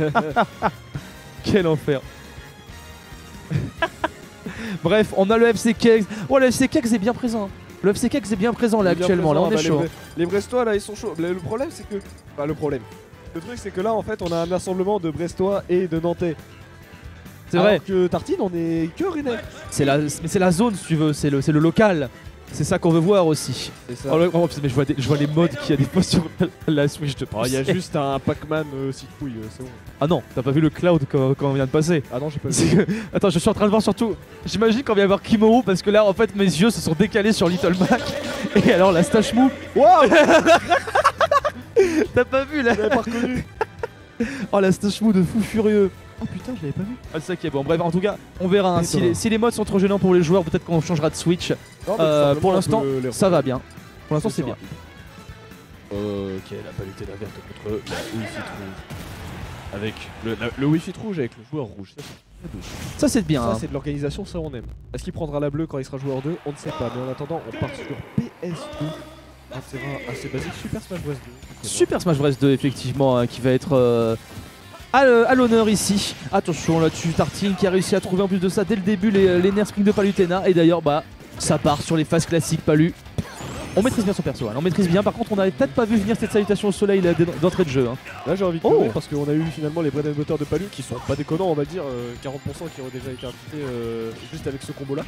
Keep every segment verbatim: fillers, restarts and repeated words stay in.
Quel enfer. Bref, on a le F C Kegs. Oh, le F C Kegs est bien présent. Le F C Kegs est bien présent là bien actuellement. présent, Là, on bah, est chaud. Les, vrais, les Brestois là, ils sont chauds. Le, le problème, c'est que. Enfin, le problème. Le truc, c'est que là, en fait, on a un assemblement de Brestois et de Nantais. C'est vrai. Alors que Tartine, on est que Rennais. C'est la, mais c'est la zone si tu veux. C'est le, c'est le local. C'est ça qu'on veut voir aussi. C'est ça. Oh, le- oh, mais je vois, des, je vois les modes qu'il y a des fois sur la Switch de Oh, il y a juste un Pac-Man euh, citrouille, euh, c'est bon. Ah non, t'as pas vu le cloud quand, quand on vient de passer. Ah non, j'ai pas vu. C'est que- Attends, je suis en train de voir surtout. J'imagine qu'on vient voir Kimoru parce que là, en fait, mes yeux se sont décalés sur Little Mac. Et alors, la stache mou. Waouh. T'as pas vu là? Je l'avais pas reconnu. Oh, la stache mou de fou furieux. Oh putain, je l'avais pas vu. Ah, c'est ça qui est bon. Bref, en tout cas, on verra. hein. Si, Étonnant. les, si les modes sont trop gênants pour les joueurs, peut-être qu'on changera de Switch. Non, mais tout Euh, simplement, pour on l'instant, peut les ça va bien. Pour l'instant, C'est c'est bien. rapide. Ok, la palette la verte contre la Wi-Fi rouge. Avec le, la- le Wi-Fi rouge avec le joueur rouge. Ça, c'est très beau. Ça, c'est bien. Ça, hein. c'est de l'organisation, ça on aime. Est-ce qu'il prendra la bleue quand il sera joueur deux? On ne sait pas, mais en attendant, on part sur P S deux. Un terrain assez basique, Super Smash Bros deux. Super Smash Bros deux, effectivement, hein, qui va être euh, à le- à l'honneur ici. Attention là-dessus, Tartine qui a réussi à trouver en plus de ça dès le début les, les nerfs spring de Palutena. Et d'ailleurs, bah, ça part sur les phases classiques Palu. On maîtrise bien son perso, hein, on maîtrise bien. Par contre, on n'avait peut-être pas vu venir cette salutation au soleil là, d'entrée de jeu. Hein. Là j'ai envie de Oh. pleurer parce qu'on a eu finalement les bread and butter de Palu qui sont pas déconnants, on va dire, euh, quarante pour cent qui auraient déjà été impliqués euh, juste avec ce combo là.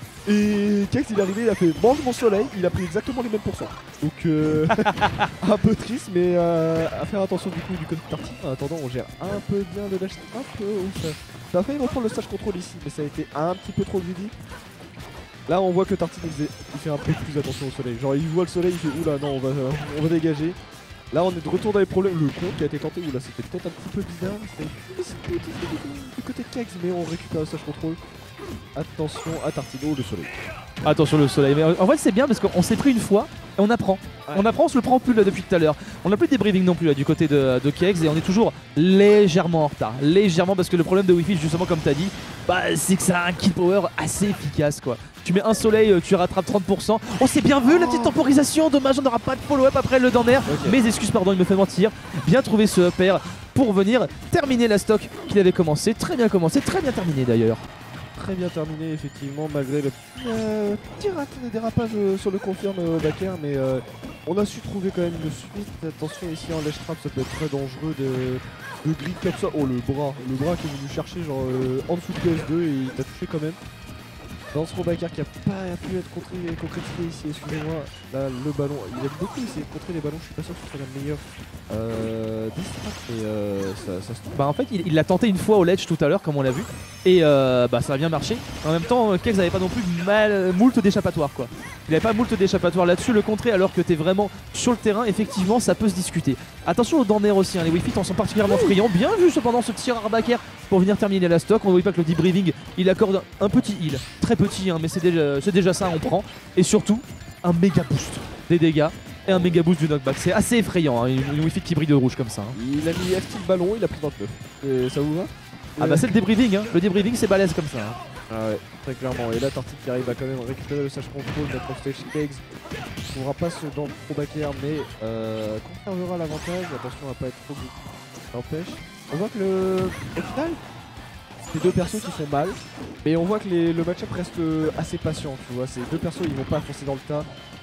Et Kex il est arrivé, il a fait mange mon soleil, il a pris exactement les mêmes pourcents. Donc euh, un peu triste, mais euh, à faire attention du coup du côté de Tartine. En attendant, on gère un peu bien le dash, un peu. Ouf, ça, ça a failli reprendre le stage control ici, mais ça a été un petit peu trop greedy. Là on voit que Tartine il, faisait- il fait un peu plus attention au soleil. Genre il voit le soleil, il fait oula non on va, euh, on va dégager. Là on est de retour dans les problèmes. Le con qui a été tenté, oula c'était peut-être un petit peu bizarre. C'était du côté de Kex, mais on récupère le stage control. Attention à Tartine, oh le soleil. Attention le soleil. Mais en fait, c'est bien parce qu'on s'est pris une fois et on apprend. Ouais. On apprend, on se le prend plus là depuis tout à l'heure. On n'a plus de débriefing non plus là du côté de, de Kegs et on est toujours légèrement en retard. Légèrement parce que le problème de Wi-Fi, justement, comme t'as dit, bah, c'est que ça a un kill power assez efficace quoi. Tu mets un soleil, euh, tu rattrapes trente pour cent. Oh, c'est bien vu la petite temporisation. Dommage, on n'aura pas de follow-up après le down air. Ok. Mes excuses, pardon, il me fait mentir. Bien trouvé ce up air pour venir terminer la stock qu'il avait commencé. Très bien commencé, très bien terminé d'ailleurs. Très bien terminé effectivement malgré le euh, petit rat de dérapage euh, sur le confirme euh, back air, mais euh, on a su trouver quand même une suite. Attention ici en ledge trap, ça peut être très dangereux de, de grid comme ça. Oh le bras, le bras qui est venu chercher genre euh, en dessous de P S deux et il t'a touché quand même. Dans ce back air qui a pas pu être contré- concrétisé ici, excusez-moi. Là le ballon, il a beaucoup essayé de contrer les ballons, je suis pas sûr que ce soit la meilleure euh, des strats, mais euh, ça, ça se trouve. Bah en fait il il l'a tenté une fois au ledge tout à l'heure comme on l'a vu et euh, bah ça a bien marché. En même temps Kegs n'avait pas non plus mal moult d'échappatoire quoi. Il avait pas moult d'échappatoire là-dessus, le contrer alors que t'es vraiment sur le terrain, effectivement ça peut se discuter. Attention aux down air aussi, hein, les Wi-Fi en sont particulièrement friands. Bien vu cependant ce tir à back air pour venir terminer la stock. On ne voit pas que le debriefing il accorde un petit heal, très petit hein, mais c'est déjà, c'est déjà ça on prend. Et surtout un méga boost des dégâts et un méga boost du knockback. C'est assez effrayant hein, une, une Wi-Fi qui brille de rouge comme ça. hein. Il a mis F T le ballon, il a pris vingt-neuf. Et ça vous va? Ah bah c'est le débriefing, hein. Le débriefing c'est balèze comme ça. hein. Ah ouais, très clairement. Et là, Tartine qui arrive à quand même récupérer le sage control, mettre en stage Kegs. Il ne trouvera pas ce dans le pro back air, mais euh, conservera l'avantage. Attention à pas être trop goût. Ça empêche. On voit que le. Au final, c'est deux persos qui font mal, mais on voit que les- le match-up reste euh, assez patient. Tu vois, ces deux persos ils vont pas foncer dans le tas.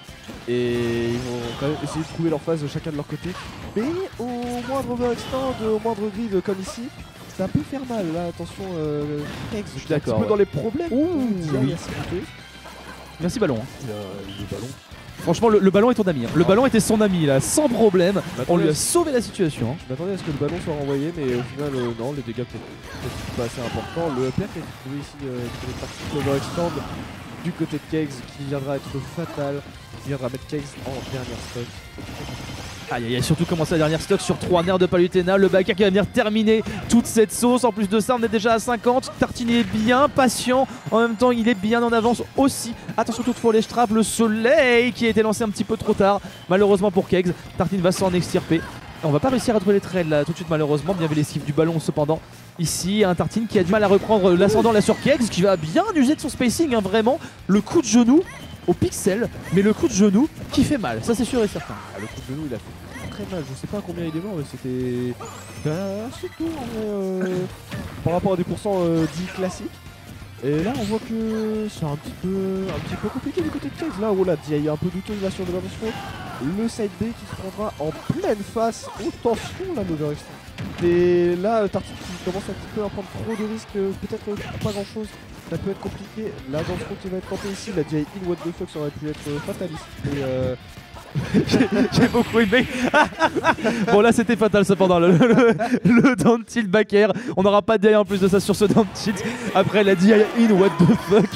Et ils vont quand même essayer de trouver leur phase chacun de leur côté. Mais au moindre overextend, au moindre grid comme ici, ça peut faire mal. Là, attention, euh, Kegs, Je suis qui est un petit d'accord, peu ouais. dans les problèmes. Ouh, Dia, oui. il a ce côté. Merci ballon. hein. Il a le ballon. Franchement le, le ballon est ton ami. hein. Le Ah. ballon était son ami là, sans problème. On lui a Je sauvé la situation. hein. m'attendais à ce que le ballon soit renvoyé, mais au final, euh, non, les dégâts peut-être peut-être pas assez importants. Le upper qui a été trouvé ici, euh, du côté de Tartine, l'overextend du côté de Kegs qui viendra être fatal, qui viendra mettre Kegs en dernière stock. Aïe aïe aïe, surtout commencer la dernière stock sur trois nerfs de Palutena. Le backer qui va venir terminer toute cette sauce. En plus de ça, on est déjà à cinquante. Tartine est bien patient. En même temps, il est bien en avance aussi. Attention toutefois, les straps, le soleil qui a été lancé un petit peu trop tard. Malheureusement pour Kegs, Tartine va s'en extirper. On va pas réussir à trouver les trails là tout de suite malheureusement. Bien vu l'esquive du ballon cependant. Ici, un Tartine qui a du mal à reprendre l'ascendant là sur Kegs, qui va bien user de son spacing, hein, vraiment. Le coup de genou au pixel, mais le coup de genou qui fait mal, ça c'est sûr et certain. Ah, le coup de genou, il a fait très mal. Je sais pas à combien il est mort, mais c'était assez tôt en vrai, euh, par rapport à des pourcents euh, dits classiques. Et là on voit que c'est un petit peu un petit peu compliqué du côté de Kegs. Là, oh là, il y a un peu douteuse là sur de l'intention. Le side B qui se prendra en pleine face. Oh, attention là, l'overextend. Et là, Tartine qui commence un petit peu à prendre trop de risques, euh, peut-être euh, pas grand chose. Ça peut être compliqué. Là, dans ce compte qui va être tenté ici, la J I in what the fuck, ça aurait pu être euh, fataliste. Et euh, J'ai beaucoup aimé. Bon là c'était fatal cependant le, le, le down tilt back air. On n'aura pas de en plus de ça sur ce down tilt. Après la D I in what the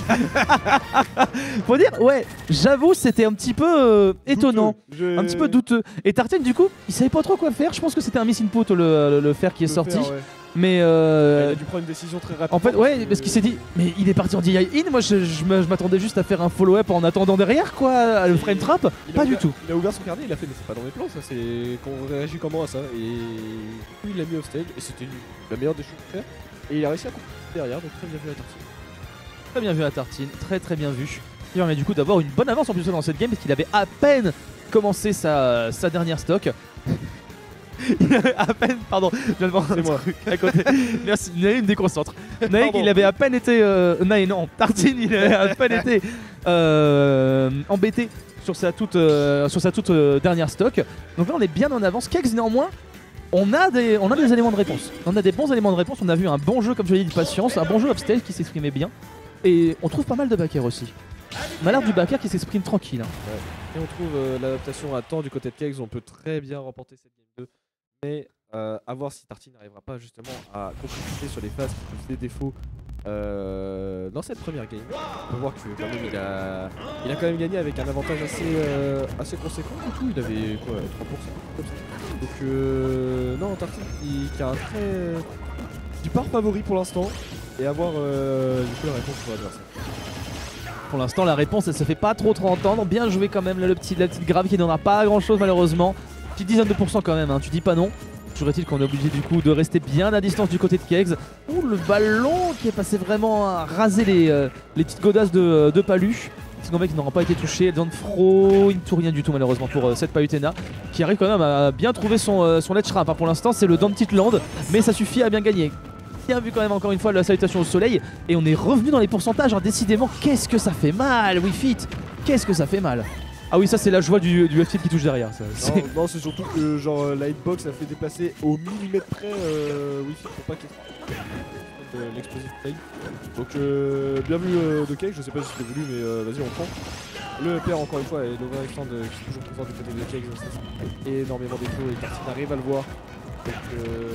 fuck. Faut dire ouais, j'avoue c'était un petit peu euh, étonnant, je... un petit peu douteux. Et Tartine du coup il savait pas trop quoi faire. Je pense que c'était un miss input le, le, le fer qui est le sorti. faire, ouais. Mais euh... il a dû prendre une décision très rapide. En fait, ouais, parce qu'il s'est dit, mais il est parti en D I in. Moi, je, je m'attendais juste à faire un follow-up en attendant derrière, quoi, le frame trap. Pas du tout. Il a ouvert son carnet, il a fait, mais c'est pas dans mes plans, ça. C'est qu'on réagit comment à ça. Et puis il l'a mis off stage, et c'était la meilleure des choses à faire. Et il a réussi à couper derrière, donc très bien vu à Tartine. Très bien vu à Tartine, très très bien vu. Il permet du coup d'avoir une bonne avance en plus dans cette game, parce qu'il avait à peine commencé sa, sa dernière stock. Il avait à peine, pardon, je viens de voir un truc à côté. Merci, Naïm me déconcentre. Naïm, il avait à peine été. Euh, Naïm, non, Tartine, il avait à peine été euh, embêté sur sa toute, euh, sur sa toute euh, dernière stock. Donc là, on est bien en avance. Kegs, néanmoins, on a, des, on a des éléments de réponse. On a des bons éléments de réponse. On a vu un bon jeu, comme je l'ai dit, de patience, un bon jeu upstage qui s'exprimait bien. Et on trouve pas mal de backers aussi. On a l'air du backer qui s'exprime tranquille. Hein. Ouais. Et on trouve euh, l'adaptation à temps du côté de Kegs. On peut très bien remporter cette game deux. Mais euh, à voir si Tartine n'arrivera pas justement à concrétiser sur les phases qui posent des défauts euh, dans cette première game. On peut voir que quand même il a, il a quand même gagné avec un avantage assez, euh, assez conséquent du coup. Il avait quoi, trois pour cent comme ça. Donc euh, non, Tartine qui, qui a un très du part favori pour l'instant. Et à voir euh, du coup la réponse pour l'adversaire. Pour l'instant la réponse elle se fait pas trop trop entendre. Bien joué quand même là, le petit, la petite grave qui n'en a pas grand chose malheureusement. Petite dizaine de pourcents quand même, hein. Tu dis pas non. Toujours est-il qu'on est obligé du coup de rester bien à distance du côté de Kegs. Ouh, le ballon qui est passé vraiment à raser les, euh, les petites godasses de, de Palu. Sinon mec qui n'aura pas été touché. Dans Fro, il ne tout rien du tout malheureusement pour euh, cette Palutena. Qui arrive quand même à bien trouver son, euh, son ledge ramp. Hein. Pour l'instant c'est le Down Tilt Land, mais ça suffit à bien gagner. Bien vu quand même encore une fois la salutation au soleil. Et on est revenu dans les pourcentages, hein. Décidément, qu'est-ce que ça fait mal, Wii Fit. Qu'est-ce que ça fait mal. Ah oui, ça c'est la joie du, du F T qui touche derrière. Ça. Non, non c'est surtout que genre la hitbox a fait déplacer au millimètre près euh, Wi-Fi pour pas qu'il y ait euh, l'explosive play. Donc euh, bien vu euh, de Cake, je sais pas si c'était voulu mais euh, vas-y on prend. Le père encore une fois et l'overextend qui est toujours présent du côté de Cake, ça c'est énormément d'écho et Tartine arrive à le voir. Donc euh,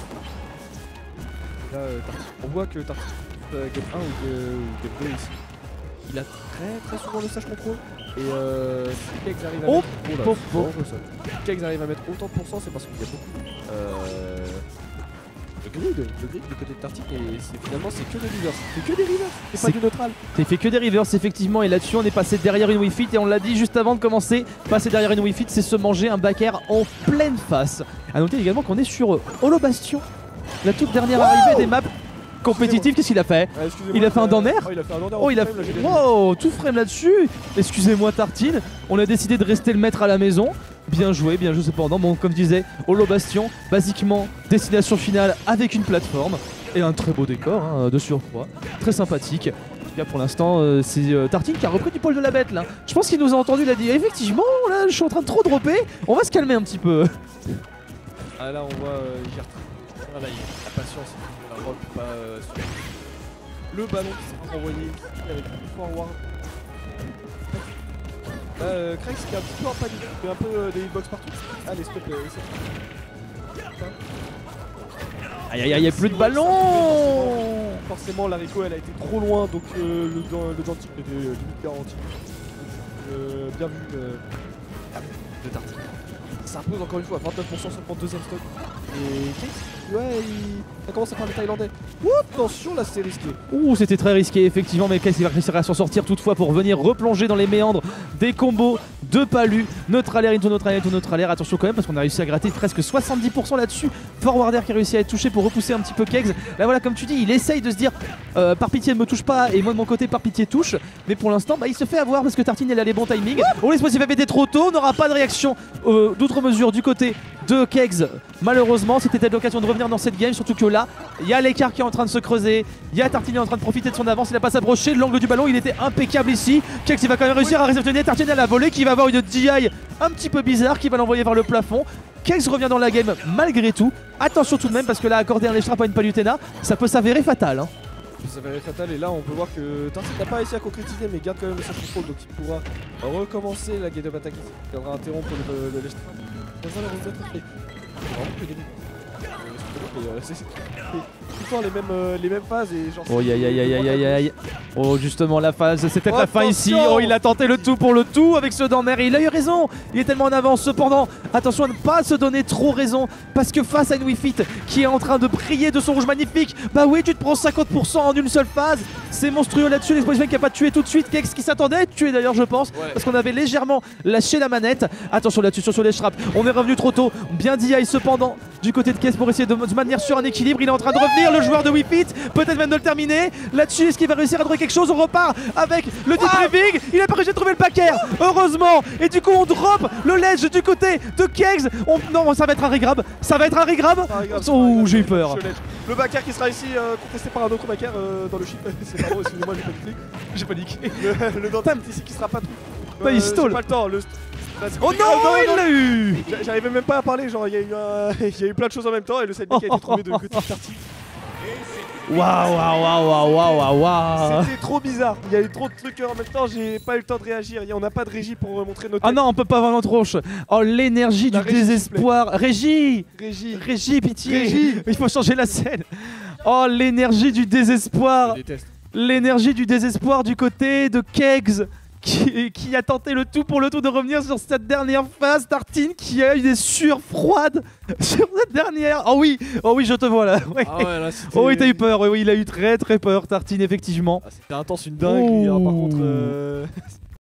là euh, on voit que Tartine euh, game un ou game deux ici. Il a très très souvent le sage contrôle. Et euh, si Kegs arrive à oh, mettre, oh là, oh, oh. Si Kegs arrive à mettre autant de pourcents, c'est parce qu'il y a beaucoup euh, de grid, de grid du côté de Tartine et finalement c'est que des rivers, c'est que des rivers, c'est pas du neutral. C'est fait que des rivers effectivement et là-dessus on est passé derrière une Wii Fit et on l'a dit juste avant de commencer, passer derrière une Wii Fit c'est se manger un back air en pleine face. A noter également qu'on est sur Holo Bastion, la toute dernière wow arrivée des maps compétitif, qu'est-ce qu'il a fait? ah, Il a fait un down air. Oh, il a fait un down air. Oh, il a fait. Wow, tout frame là-dessus. Excusez-moi, Tartine. On a décidé de rester le maître à la maison. Bien joué, bien joué cependant. Bon, comme je disais, Holo Bastion, basiquement, destination finale avec une plateforme et un très beau décor hein, de surcroît. Très sympathique. Là, pour l'instant, euh, c'est euh, Tartine qui a repris du poil de la bête là. Je pense qu'il nous a entendu, il a dit effectivement, là, je suis en train de trop dropper. On va se calmer un petit peu. Ah, là, on voit euh, il gère ah, là, il a la patience. Pas, euh, le ballon qui s'est renvoyé avec le forward. Là, euh, Krax qui est un petit peu en panique, il fait un peu euh, des hitbox partout. Allez, stop. Euh, aïe aïe aïe, il n'y a plus de ballon. Forcément, la Rico elle a été trop loin, donc euh, le, le Dantic était euh, limite garanti. Euh, bien vu euh, de Tartine. Ça impose encore une fois vingt-neuf pour cent seulement deuxième stock. Et Kex, ouais, il... ça commence à faire le thaïlandais. Ouh, attention, là c'est risqué. Ouh, c'était très risqué effectivement, mais Kex il va réussir à s'en sortir toutefois pour venir replonger dans les méandres des combos de Palu. Neutral air into neutral air into neutral air. Attention quand même parce qu'on a réussi à gratter presque soixante-dix pour cent là-dessus. Forward air qui a réussi à être touché pour repousser un petit peu Kex. Là voilà, comme tu dis, il essaye de se dire euh, par pitié ne me touche pas et moi de mon côté par pitié touche. Mais pour l'instant bah, il se fait avoir parce que Tartine elle a les bons timings. Oh, l'explosif a pété trop tôt, on n'aura pas de réaction euh, d'outre mesure du côté de Kex. Malheureusement c'était peut-être l'occasion de revenir dans cette game, surtout que là il y a l'écart qui est en train de se creuser, il y a Tartine en train de profiter de son avance, il a pas s'approché, l'angle du ballon il était impeccable ici. Kex il va quand même réussir à réceptionner Tartine à la volée qui va avoir une D I un petit peu bizarre qui va l'envoyer vers le plafond. Kex revient dans la game malgré tout. Attention tout de même parce que là accorder un écharpe à une Palutena ça peut s'avérer fatal hein. Ça s'avérer fatal et là on peut voir que Tartine n'a pas réussi à concrétiser mais garde quand même le centre contrôle donc il pourra recommencer la game of attack. Il viendra interrompre le, le, le c'est tout le temps les mêmes, euh, les mêmes phases et genre. Oh aïe aïe aïe aïe aïe aïe. Oh justement la phase, c'est peut-être oh, la fin ici. Oh il a tenté le tout pour le tout avec ce Danmer et il a eu raison. Il est tellement en avance cependant. Attention à ne pas se donner trop raison parce que face à une Wii Fit qui est en train de briller de son rouge magnifique, bah oui tu te prends cinquante pour cent en une seule phase. C'est monstrueux là-dessus, l'explosion qui a pas tué tout de suite. Kex qui s'attendait à être tué d'ailleurs je pense ouais. Parce qu'on avait légèrement lâché la manette. Attention là-dessus sur les straps. On est revenu trop tôt. Bien D I cependant du côté de Kex pour essayer de se maintenir sur un équilibre. Il est en train de revenir le joueur de Wii Fit, peut-être même de le terminer. Là-dessus est-ce qu'il va réussir à trouver quelque chose? On repart avec le deep driving. Il a pas réussi à trouver le paquet heureusement. Et du coup on drop le ledge du côté de Kex. On... Non ça va être un regrab. Ça va être un regrab. Oh j'ai eu peur. Le backer qui sera ici euh, contesté par un autre backer euh, dans le chip. C'est pas bon, excusez-moi j'ai paniqué. J'ai paniqué. Le, le Dantine ici qui sera pas tout. Bah il stall. Pas le temps. Le... Oh non, oh non, il l'a eu. J'arrivais même pas à parler, genre il y, euh, y a eu plein de choses en même temps et le sidekick a été trouvé de côté de Tartine. Waouh, waouh, waouh, waouh, waouh, waouh. C'était trop bizarre, il y a eu trop de trucs en même temps, j'ai pas eu le temps de réagir, on n'a pas de régie pour montrer notre. Ah non, on peut pas avoir notre tronche. Oh l'énergie du régie, désespoir. Régie. Régie. Régie, pitié. Régie. Il faut changer la scène. Oh l'énergie du désespoir. L'énergie du désespoir du côté de Kex. Qui, qui a tenté le tout pour le tout de revenir sur cette dernière phase. Tartine qui a eu des sueurs froides sur cette dernière. Oh oui, oh oui, je te vois là. Ouais. Ah ouais, là oh oui, t'as eu peur. Oui, il a eu très très peur, Tartine, effectivement. Ah, c'était intense, une dingue. Hein, par contre. Euh...